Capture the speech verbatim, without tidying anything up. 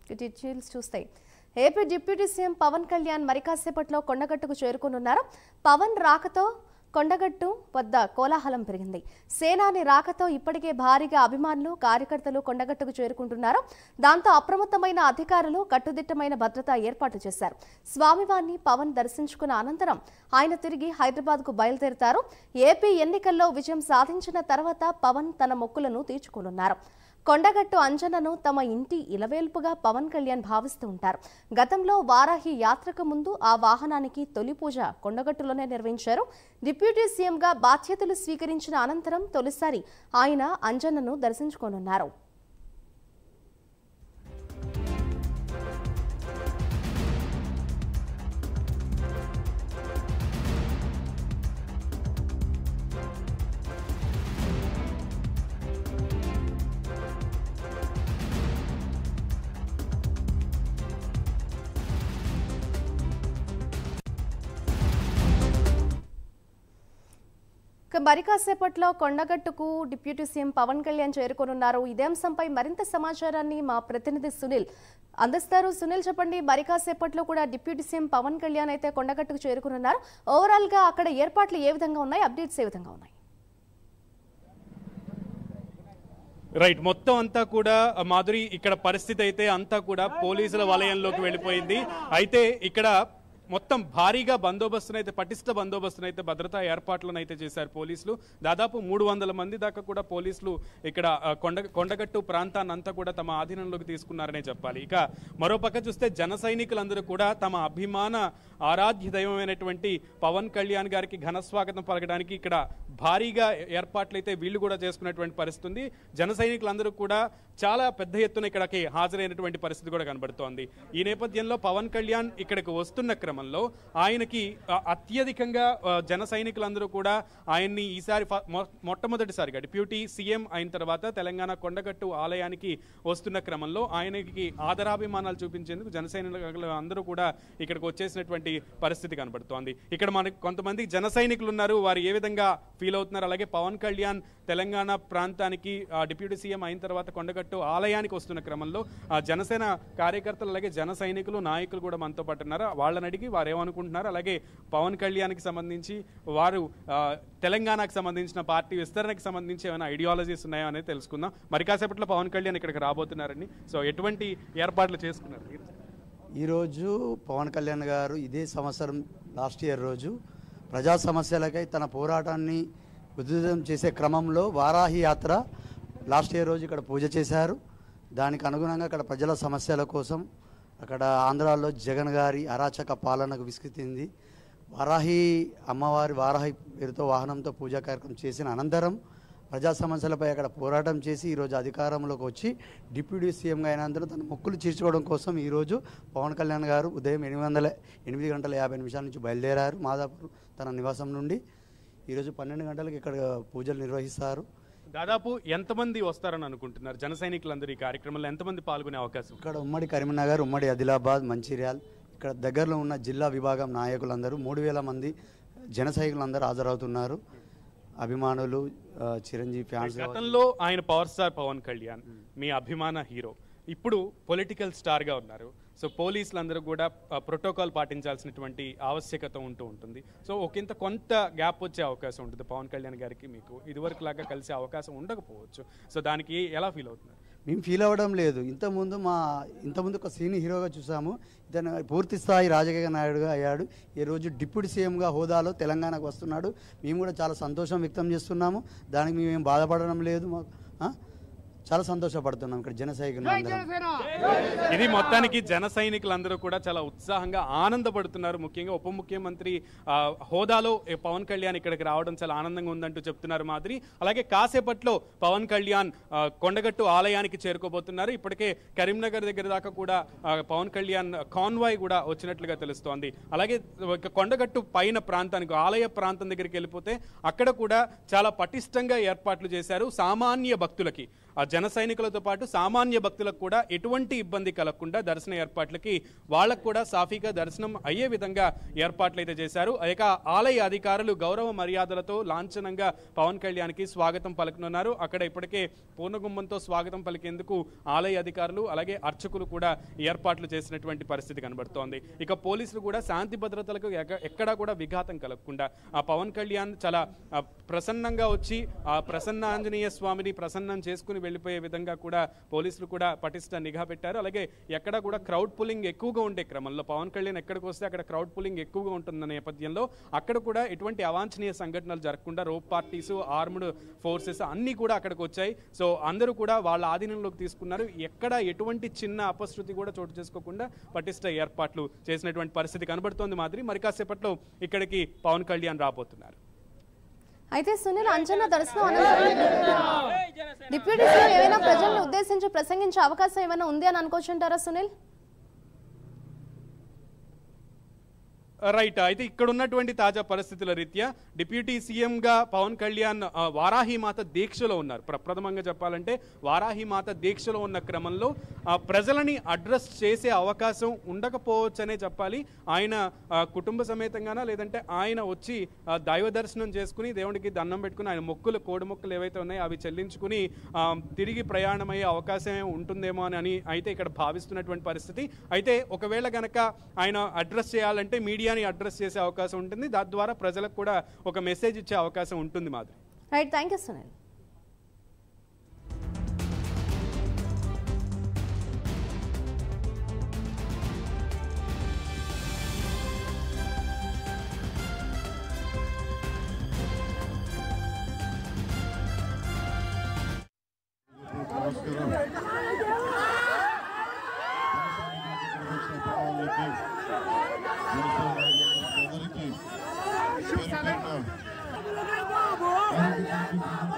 Details చూస్తే AP deputy CM Pawan Kalyan మరి కాసేపట్లో కొండగట్టుకు చేరుకోనున్నారు. పవన్ రాకతో కొండగట్టు వద్ద కోలాహలం పెరిగింది. సేనాని రాకతో ఇప్పటికే భారీగా అభిమానులు కార్యకర్తలు కొండగట్టుకు చేరుకుంటున్నారు. దాంతో అప్రమత్తమైన అధికారులు కట్టుదిట్టమైన భద్రతా ఏర్పాట్లు చేశారు. స్వామివారిని పవన్ దర్శించుకున్న అనంతరం ఆయన తిరిగి హైదరాబాద్ కు బయలుదేరుతారు. ఏపీ ఎన్నికల్లో విజయం సాధించిన తర్వాత పవన్ తన మొక్కులను తీర్చుకోనున్నారు. కొండగట్టు అంజనను తమ ఇంటి ఇలవేల్పుగా పవన్ కళ్యాణ్ భావిస్తూ ఉంటారు. గతంలో వారాహి యాత్రకు ముందు ఆ వాహనానికి తొలి పూజ కొండగట్టులోనే నిర్వహించారు. డిప్యూటీ సీఎంగా బాధ్యతలు స్వీకరించిన అనంతరం తొలిసారి ఆయన అంజనను దర్శించుకోనున్నారు. మరి కాసేపట్లో కొండగట్టుకు డిప్యూటీ సీఎం పవన్ కళ్యాణ్ చేరుకోనున్నారు. ఇదే అంశంపై మరింత సమాచారాన్ని మా ప్రతినిధి సునీల్ అందిస్తారు. సునీల్, చెప్పండి, మరి కాసేపట్లో కూడా డిప్యూటీ సీఎం పవన్ కళ్యాణ్ అయితే కొండగట్టుకు చేరుకోనున్నారు. ఓవరాల్ గా అక్కడ ఏర్పాట్లు ఏ విధంగా ఉన్నాయి, అప్డేట్స్ ఏ విధంగా ఉన్నాయి? రైట్, మొత్తం అంతా కూడా మాధురి, ఇక్కడ పరిస్థితి అయితే అంతా కూడా పోలీసుల వలయంలోకి వెళ్ళిపోయింది. అయితే ఇక్కడ మొత్తం భారీగా బందోబస్తునైతే పటిష్ట బందోబస్తునైతే భద్రతా ఏర్పాట్లను అయితే చేశారు పోలీసులు. దాదాపు మూడు వందల మంది దాకా కూడా పోలీసులు ఇక్కడ కొండ కొండగట్టు ప్రాంతాన్ని అంతా కూడా తమ ఆధీనంలోకి తీసుకున్నారనే చెప్పాలి. ఇక మరోపక్క చూస్తే జన సైనికులందరూ కూడా తమ అభిమాన ఆరాధ్య దైవమైనటువంటి పవన్ కళ్యాణ్ గారికి ఘనస్వాగతం పలకడానికి ఇక్కడ భారీగా ఏర్పాట్లయితే వీళ్ళు కూడా చేసుకున్నటువంటి పరిస్థితి ఉంది. జన సైనికులందరూ కూడా చాలా పెద్ద ఎత్తున ఇక్కడికి హాజరైనటువంటి పరిస్థితి కూడా కనబడుతోంది. ఈ నేపథ్యంలో పవన్ కళ్యాణ్ ఇక్కడికి వస్తున్న క్రమంలో ఆయనకి అత్యధికంగా జన సైనికులందరూ కూడా ఆయన్ని ఈసారి మొట్టమొదటిసారిగా డిప్యూటీ సీఎం అయిన తర్వాత తెలంగాణ కొండగట్టు ఆలయానికి వస్తున్న క్రమంలో ఆయనకి ఆదరాభిమానాలు చూపించేందుకు జన సైనికులు అందరూ కూడా ఇక్కడికి వచ్చేసినటువంటి పరిస్థితి కనబడుతోంది. ఇక్కడ మనకి కొంతమంది జన సైనికులు ఉన్నారు, వారు ఏ విధంగా ఫీల్ అవుతున్నారు, అలాగే పవన్ కళ్యాణ్ తెలంగాణ ప్రాంతానికి డిప్యూటీ సీఎం అయిన తర్వాత కొండగట్టు ఆలయానికి వస్తున్న క్రమంలో జనసేన కార్యకర్తలు అలాగే జన సైనికులు నాయకులు కూడా మనతో పాటు ఉన్నారు. వాళ్ళని అడిగి వారు ఏమనుకుంటున్నారు, అలాగే పవన్ కళ్యాణ్కి సంబంధించి వారు తెలంగాణకు సంబంధించిన పార్టీ విస్తరణకు సంబంధించి ఏమైనా ఐడియాలజీస్ ఉన్నాయో అనేది తెలుసుకుందాం. మరి కాసేపట్లో పవన్ కళ్యాణ్ ఇక్కడికి రాబోతున్నారని, సో ఎటువంటి ఏర్పాట్లు చేసుకున్నారు? ఈరోజు పవన్ కళ్యాణ్ గారు ఇదే సంవత్సరం లాస్ట్ ఇయర్ రోజు ప్రజా సమస్యలకై తన పోరాటాన్ని ఉధృతం చేసే క్రమంలో వారాహి యాత్ర లాస్ట్ ఇయర్ రోజు ఇక్కడ పూజ చేశారు. దానికి అనుగుణంగా అక్కడ ప్రజల సమస్యల కోసం అక్కడ ఆంధ్రాలో జగన్ గారి అరాచక పాలనకు విసుగుతుంది. వారాహి అమ్మవారి వారాహి పేరుతో వాహనంతో పూజా కార్యక్రమం చేసిన అనంతరం ప్రజా సమస్యలపై అక్కడ పోరాటం చేసి ఈరోజు అధికారంలోకి వచ్చి డిప్యూటీ సీఎంగా అయినందున తన మొక్కులు తీర్చుకోవడం కోసం ఈరోజు పవన్ కళ్యాణ్ గారు ఉదయం ఎనిమిది వందల ఎనిమిది గంటల యాభై నిమిషాల నుంచి బయలుదేరారు మాదాపూర్ తన నివాసం నుండి. ఈరోజు పన్నెండు గంటలకు ఇక్కడ పూజలు నిర్వహిస్తారు. దాదాపు ఎంతమంది వస్తారని అనుకుంటున్నారు? జన సైనికులందరూ ఈ కార్యక్రమంలో ఎంతమంది పాల్గొనే అవకాశం? ఇక్కడ ఉమ్మడి కరీంనగర్, ఉమ్మడి ఆదిలాబాద్, మంచిర్యాల్, ఇక్కడ దగ్గరలో ఉన్న జిల్లా విభాగం నాయకులందరూ మూడు వేల మంది జన సైనికులందరూ హాజరవుతున్నారు. అభిమానులు, చిరంజీవి ఫ్యాన్స్. గతంలో ఆయన పవర్ స్టార్ పవన్ కళ్యాణ్ మీ అభిమాన హీరో, ఇప్పుడు పొలిటికల్ స్టార్గా ఉన్నారు. సో పోలీసులందరూ కూడా ప్రోటోకాల్ పాటించాల్సినటువంటి ఆవశ్యకత ఉంటూ ఉంటుంది. సో ఒకంత కొంత గ్యాప్ వచ్చే అవకాశం ఉంటుంది పవన్ కళ్యాణ్ గారికి. మీకు ఇదివరకు లాగా కలిసే అవకాశం ఉండకపోవచ్చు. సో దానికి ఎలా ఫీల్ అవుతున్నారు? మేము ఫీల్ అవ్వడం లేదు. ఇంతకుముందు మా ఇంతకుముందు ఒక సీనియర్ హీరోగా చూసాము. ఇతను పూర్తి స్థాయి రాజకీయ నాయుడుగా అయ్యాడు. ఈరోజు డిప్యూటీ సీఎంగా హోదాలో తెలంగాణకు వస్తున్నాడు. మేము కూడా చాలా సంతోషం వ్యక్తం చేస్తున్నాము. దానికి మేమేం బాధపడడం లేదు. మాకు చాలా సంతోషపడుతున్నాం ఇక్కడ జన సైనికులు. ఇది మొత్తానికి జన సైనికులందరూ కూడా చాలా ఉత్సాహంగా ఆనందపడుతున్నారు. ముఖ్యంగా ఉప ముఖ్యమంత్రి హోదాలో పవన్ కళ్యాణ్ ఇక్కడికి రావడం చాలా ఆనందంగా ఉందంటూ చెప్తున్నారు మాదిరి. అలాగే కాసేపట్లో పవన్ కళ్యాణ్ కొండగట్టు ఆలయానికి చేరుకోబోతున్నారు. ఇప్పటికే కరీంనగర్ దగ్గర దాకా కూడా పవన్ కళ్యాణ్ కాన్వాయ్ కూడా వచ్చినట్లుగా తెలుస్తోంది. అలాగే కొండగట్టు పైన ప్రాంతానికి ఆలయ ప్రాంతం దగ్గరికి వెళ్ళిపోతే అక్కడ కూడా చాలా పటిష్టంగా ఏర్పాట్లు చేశారు. సామాన్య భక్తులకి ఆ జన సైనికులతో పాటు సామాన్య భక్తులకు కూడా ఎటువంటి ఇబ్బంది కలగకుండా దర్శన ఏర్పాట్లకి వాళ్ళకు కూడా సాఫీగా దర్శనం అయ్యే విధంగా ఏర్పాట్లు అయితే చేశారు. ఇక ఆలయ అధికారులు గౌరవ మర్యాదలతో లాంఛనంగా పవన్ కళ్యాణ్కి స్వాగతం పలుకునున్నారు. అక్కడ ఇప్పటికే పూర్ణగుమ్మంతో స్వాగతం పలికేందుకు ఆలయ అధికారులు అలాగే అర్చకులు కూడా ఏర్పాట్లు చేసినటువంటి పరిస్థితి కనబడుతోంది. ఇక పోలీసులు కూడా శాంతి భద్రతలకు ఎక్కడా కూడా విఘాతం కలగకుండా ఆ పవన్ కళ్యాణ్ చాలా ప్రసన్నంగా వచ్చి ఆ ప్రసన్న ఆంజనేయ స్వామిని ప్రసన్నం చేసుకుని వెళ్ళిపోయే విధంగా కూడా పోలీసులు కూడా పటిష్ట నిఘా పెట్టారు. అలాగే ఎక్కడ కూడా క్రౌడ్ పుల్లింగ్ ఎక్కువగా ఉండే క్రమంలో పవన్ కళ్యాణ్ ఎక్కడికి వస్తే అక్కడ క్రౌడ్ పుల్లింగ్ ఎక్కువగా ఉంటున్న నేపథ్యంలో అక్కడ కూడా ఎటువంటి అవాంఛనీయ సంఘటనలు జరగకుండా రోప్ పార్టీస్ ఆర్మ్డ్ ఫోర్సెస్ అన్ని కూడా అక్కడికి వచ్చాయి. సో అందరూ కూడా వాళ్ళ ఆధీనంలోకి తీసుకున్నారు. ఎక్కడ ఎటువంటి చిన్న అపశృతి కూడా చోటు చేసుకోకుండా పటిష్ట ఏర్పాట్లు చేసినటువంటి పరిస్థితి కనబడుతోంది. మాదిరి మరి కాసేపట్లో ఇక్కడికి పవన్ కళ్యాణ్ రాబోతున్నారు. అయితే సునీల్, అంజన్న దర్శనం అనంతరం డిప్యూటీ సీఎం ఏమైనా ప్రజల్ని ఉద్దేశించి ప్రసంగించే అవకాశం ఏమైనా ఉంది అని అనుకోవచ్చుంటారా సునీల్? రైట్. అయితే ఇక్కడ ఉన్నటువంటి తాజా పరిస్థితుల రీత్యా డిప్యూటీ సీఎంగా పవన్ కళ్యాణ్ వారాహిమాత దీక్షలో ఉన్నారు. ప్రప్రథమంగా చెప్పాలంటే వారాహిమాత దీక్షలో ఉన్న క్రమంలో ప్రజలని అడ్రస్ చేసే అవకాశం ఉండకపోవచ్చనే చెప్పాలి. ఆయన కుటుంబ సమేతంగానా లేదంటే ఆయన వచ్చి దైవ దర్శనం చేసుకుని దేవుడికి దండం పెట్టుకుని ఆయన మొక్కులు కోడి మొక్కులు ఏవైతే ఉన్నాయో అవి చెల్లించుకుని తిరిగి ప్రయాణమయ్యే అవకాశం ఉంటుందేమో అని అయితే ఇక్కడ భావిస్తున్నటువంటి పరిస్థితి. అయితే ఒకవేళ గనక ఆయన అడ్రస్ చేయాలంటే మీడియా అడ్రస్ చేసే అవకాశం ఉంటుంది. దాని ద్వారా ప్రజలకు కూడా ఒక మెసేజ్ ఇచ్చే అవకాశం ఉంటుంది. మాదిరి రైట్, థ్యాంక్ యూ సునీల్. అందరికీ